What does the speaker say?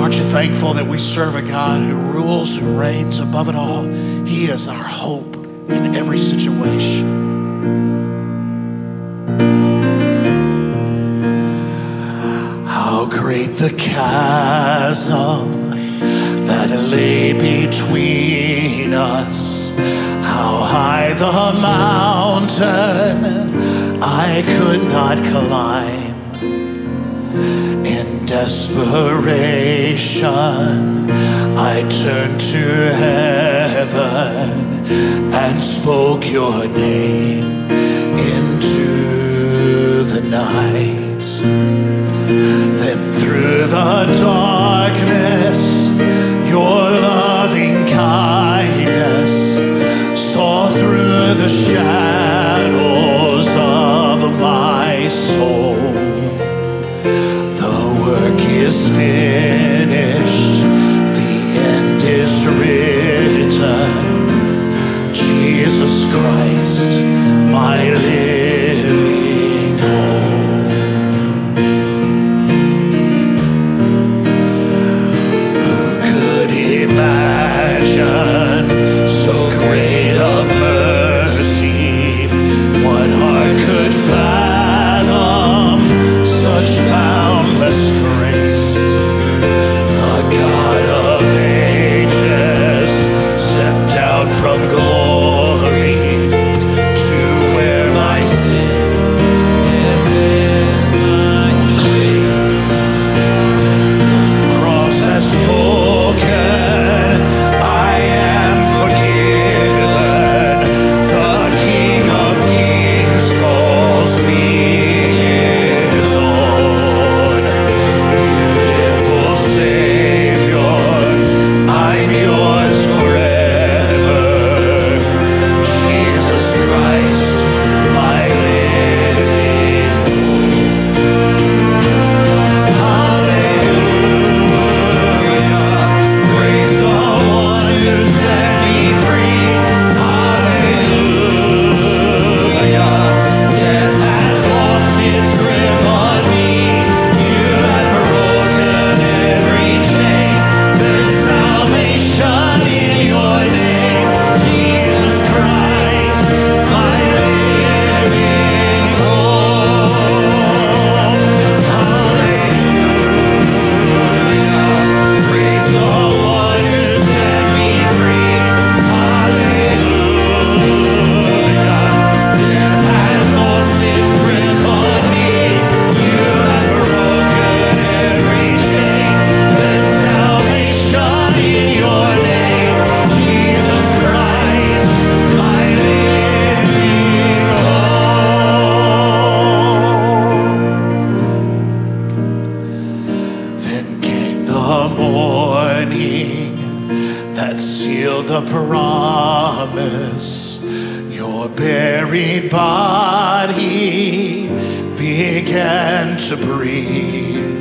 Aren't you thankful that we serve a God who rules, who reigns above it all? He is our hope in every situation. How great the chasm that lay between us. How high the mountain I could not climb. In desperation, I turned to heaven and spoke your name into the night. Then through the darkness, your loving kindness saw through the shadows of my soul. The work is finished, the end is written. Jesus Christ, my living hope. Who could imagine so great a mercy? What heart could fathom such boundless grace? The God of ages stepped down from glory to wear my sin and bear my shame. The cross has spoken, I am forgiven. The King of Kings calls me his own. Beautiful Savior, I'm yours forever. Jesus Christ, my living hope. Hallelujah, praise the one who set me free. Hallelujah, death has lost its grip on me. You have broken every chain. There's salvation in your name, Jesus Christ, my living hope. Hallelujah, praise the one who set me free. Hallelujah, death has lost its grip on me. You have broken every chain. There's salvation in your name, Jesus Christ, my living hope. Then came the morning that sealed the promise. Your buried body began to breathe.